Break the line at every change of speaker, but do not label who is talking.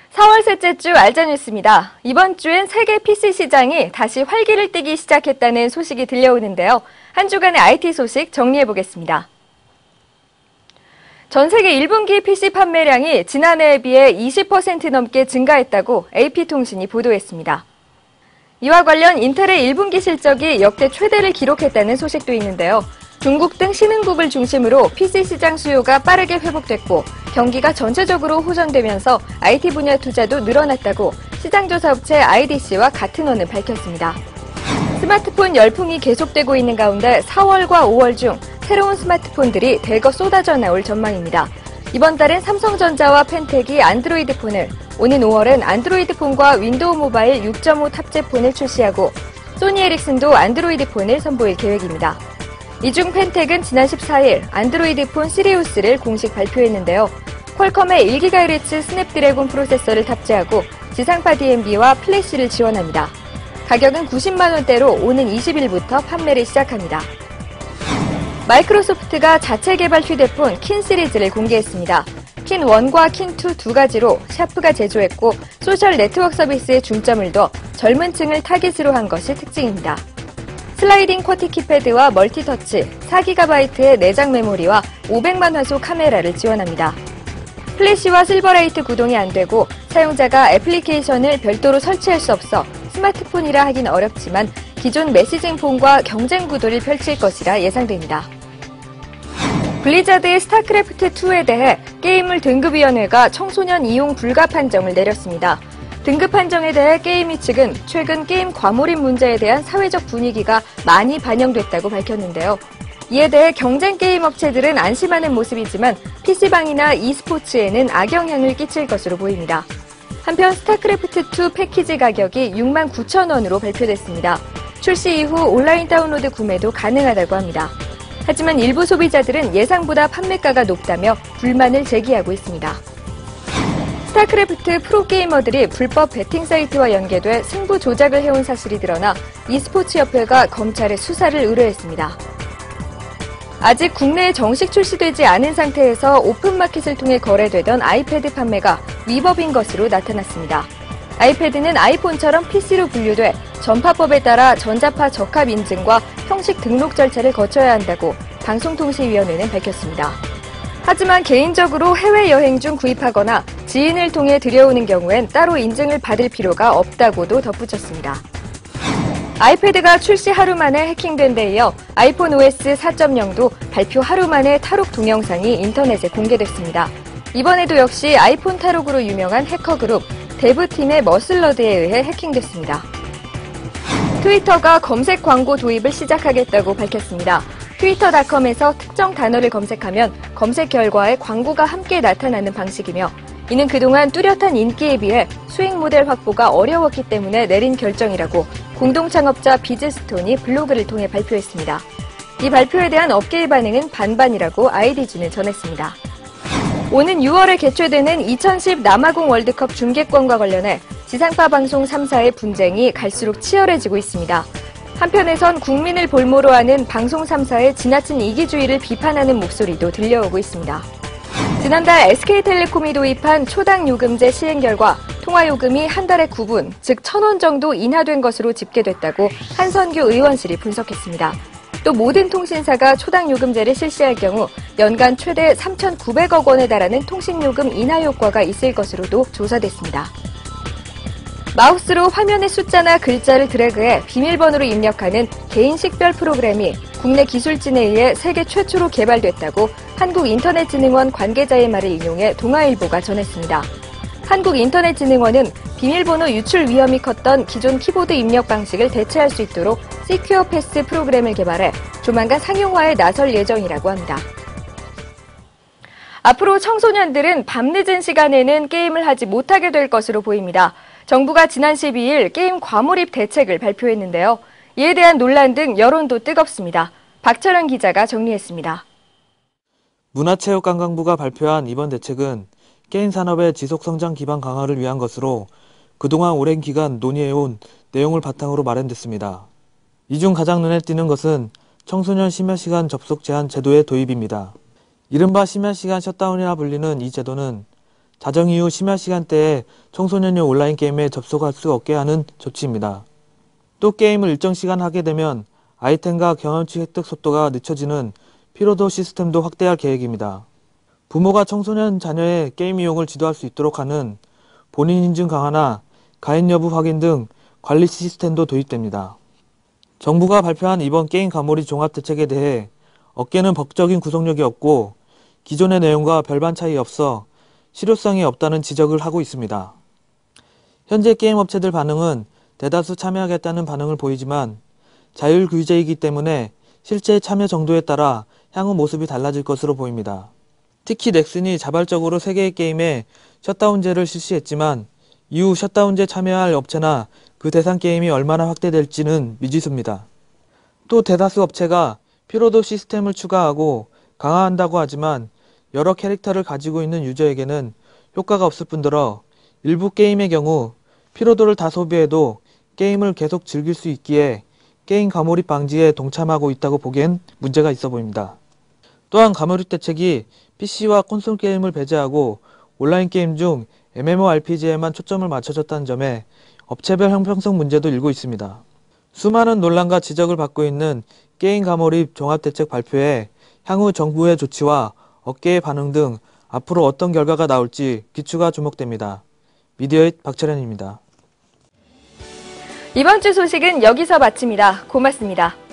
4월 셋째 주 알짜뉴스입니다. 이번 주엔 세계 PC 시장이 다시 활기를 띠기 시작했다는 소식이 들려오는데요. 한 주간의 IT 소식 정리해보겠습니다. 전 세계 1분기 PC 판매량이 지난해에 비해 20% 넘게 증가했다고 AP통신이 보도했습니다. 이와 관련 인텔의 1분기 실적이 역대 최대를 기록했다는 소식도 있는데요. 중국 등 신흥국을 중심으로 PC 시장 수요가 빠르게 회복됐고 경기가 전체적으로 호전되면서 IT 분야 투자도 늘어났다고 시장조사업체 IDC와 같은 원은 밝혔습니다. 스마트폰 열풍이 계속되고 있는 가운데 4월과 5월 중 새로운 스마트폰들이 대거 쏟아져 나올 전망입니다. 이번 달엔 삼성전자와 펜텍이 안드로이드 폰을, 오는 5월엔 안드로이드 폰과 윈도우 모바일 6.5 탑재폰을 출시하고 소니 에릭슨도 안드로이드 폰을 선보일 계획입니다. 이 중 펜텍은 지난 14일 안드로이드 폰 시리우스를 공식 발표했는데요. 퀄컴의 1GHz 스냅드래곤 프로세서를 탑재하고 지상파 DMB와 플래시를 지원합니다. 가격은 90만 원대로 오는 20일부터 판매를 시작합니다. 마이크로소프트가 자체 개발 휴대폰 킨 시리즈를 공개했습니다. 킨1과 킨2 두 가지로 샤프가 제조했고 소셜 네트워크 서비스에 중점을 둬 젊은 층을 타깃으로 한 것이 특징입니다. 슬라이딩 쿼티 키패드와 멀티터치, 4GB의 내장 메모리와 500만 화소 카메라를 지원합니다. 플래시와 실버레이트 구동이 안 되고 사용자가 애플리케이션을 별도로 설치할 수 없어 스마트폰이라 하긴 어렵지만 기존 메시징 폰과 경쟁 구도를 펼칠 것이라 예상됩니다. 블리자드의 스타크래프트2에 대해 게임물 등급위원회가 청소년 이용 불가 판정을 내렸습니다. 등급 판정에 대해 게임위 측은 최근 게임 과몰입 문제에 대한 사회적 분위기가 많이 반영됐다고 밝혔는데요. 이에 대해 경쟁 게임 업체들은 안심하는 모습이지만 PC방이나 e스포츠에는 악영향을 끼칠 것으로 보입니다. 한편 스타크래프트2 패키지 가격이 69,000원으로 발표됐습니다. 출시 이후 온라인 다운로드 구매도 가능하다고 합니다. 하지만 일부 소비자들은 예상보다 판매가가 높다며 불만을 제기하고 있습니다. 스타크래프트 프로게이머들이 불법 베팅 사이트와 연계돼 승부 조작을 해온 사실이 드러나 e스포츠협회가 검찰에 수사를 의뢰했습니다. 아직 국내에 정식 출시되지 않은 상태에서 오픈마켓을 통해 거래되던 아이패드 판매가 위법인 것으로 나타났습니다. 아이패드는 아이폰처럼 PC로 분류돼 전파법에 따라 전자파 적합 인증과 형식 등록 절차를 거쳐야 한다고 방송통신위원회는 밝혔습니다. 하지만 개인적으로 해외여행 중 구입하거나 지인을 통해 들여오는 경우엔 따로 인증을 받을 필요가 없다고도 덧붙였습니다. 아이패드가 출시 하루 만에 해킹된 데 이어 아이폰 OS 4.0도 발표 하루 만에 탈옥 동영상이 인터넷에 공개됐습니다. 이번에도 역시 아이폰 탈옥으로 유명한 해커 그룹 데브팀의 머슬러드에 의해 해킹됐습니다. 트위터가 검색 광고 도입을 시작하겠다고 밝혔습니다. 트위터.com에서 특정 단어를 검색하면 검색 결과에 광고가 함께 나타나는 방식이며 이는 그동안 뚜렷한 인기에 비해 수익 모델 확보가 어려웠기 때문에 내린 결정이라고 공동 창업자 비즈스톤이 블로그를 통해 발표했습니다. 이 발표에 대한 업계의 반응은 반반이라고 IDG는 전했습니다. 오는 6월에 개최되는 2010 남아공 월드컵 중계권과 관련해 지상파 방송 3사의 분쟁이 갈수록 치열해지고 있습니다. 한편에선 국민을 볼모로 하는 방송 3사의 지나친 이기주의를 비판하는 목소리도 들려오고 있습니다. 지난달 SK텔레콤이 도입한 초당 요금제 시행 결과 통화요금이 한 달에 9분, 즉 1,000원 정도 인하된 것으로 집계됐다고 한선교 의원실이 분석했습니다. 또 모든 통신사가 초당 요금제를 실시할 경우 연간 최대 3,900억 원에 달하는 통신요금 인하 효과가 있을 것으로도 조사됐습니다. 마우스로 화면의 숫자나 글자를 드래그해 비밀번호로 입력하는 개인 식별 프로그램이 국내 기술진에 의해 세계 최초로 개발됐다고 한국인터넷진흥원 관계자의 말을 인용해 동아일보가 전했습니다. 한국인터넷진흥원은 비밀번호 유출 위험이 컸던 기존 키보드 입력 방식을 대체할 수 있도록 시큐어 패스 프로그램을 개발해 조만간 상용화에 나설 예정이라고 합니다. 앞으로 청소년들은 밤늦은 시간에는 게임을 하지 못하게 될 것으로 보입니다. 정부가 지난 12일 게임 과몰입 대책을 발표했는데요. 이에 대한 논란 등 여론도 뜨겁습니다. 박철현 기자가 정리했습니다.
문화체육관광부가 발표한 이번 대책은 게임 산업의 지속성장 기반 강화를 위한 것으로 그동안 오랜 기간 논의해온 내용을 바탕으로 마련됐습니다. 이 중 가장 눈에 띄는 것은 청소년 심야시간 접속 제한 제도의 도입입니다. 이른바 심야시간 셧다운이라 불리는 이 제도는 자정 이후 심야 시간대에 청소년이 온라인 게임에 접속할 수 없게 하는 조치입니다. 또 게임을 일정 시간 하게 되면 아이템과 경험치 획득 속도가 늦춰지는 피로도 시스템도 확대할 계획입니다. 부모가 청소년 자녀의 게임 이용을 지도할 수 있도록 하는 본인 인증 강화나 가입 여부 확인 등 관리 시스템도 도입됩니다. 정부가 발표한 이번 게임 과몰입 종합대책에 대해 업계는 법적인 구속력이 없고 기존의 내용과 별반 차이 없어 실효성이 없다는 지적을 하고 있습니다. 현재 게임 업체들 반응은 대다수 참여하겠다는 반응을 보이지만 자율 규제이기 때문에 실제 참여 정도에 따라 향후 모습이 달라질 것으로 보입니다. 특히 넥슨이 자발적으로 3개의 게임에 셧다운제를 실시했지만 이후 셧다운제 참여할 업체나 그 대상 게임이 얼마나 확대될지는 미지수입니다. 또 대다수 업체가 피로도 시스템을 추가하고 강화한다고 하지만 여러 캐릭터를 가지고 있는 유저에게는 효과가 없을 뿐더러 일부 게임의 경우 피로도를 다 소비해도 게임을 계속 즐길 수 있기에 게임 과몰입 방지에 동참하고 있다고 보기엔 문제가 있어 보입니다. 또한 과몰입 대책이 PC와 콘솔 게임을 배제하고 온라인 게임 중 MMORPG에만 초점을 맞춰줬다는 점에 업체별 형평성 문제도 일고 있습니다. 수많은 논란과 지적을 받고 있는 게임 과몰입 종합대책 발표에 향후 정부의 조치와 업계의 반응 등 앞으로 어떤 결과가 나올지 귀추가 주목됩니다. 미디어잇 박철현입니다.
이번 주 소식은 여기서 마칩니다. 고맙습니다.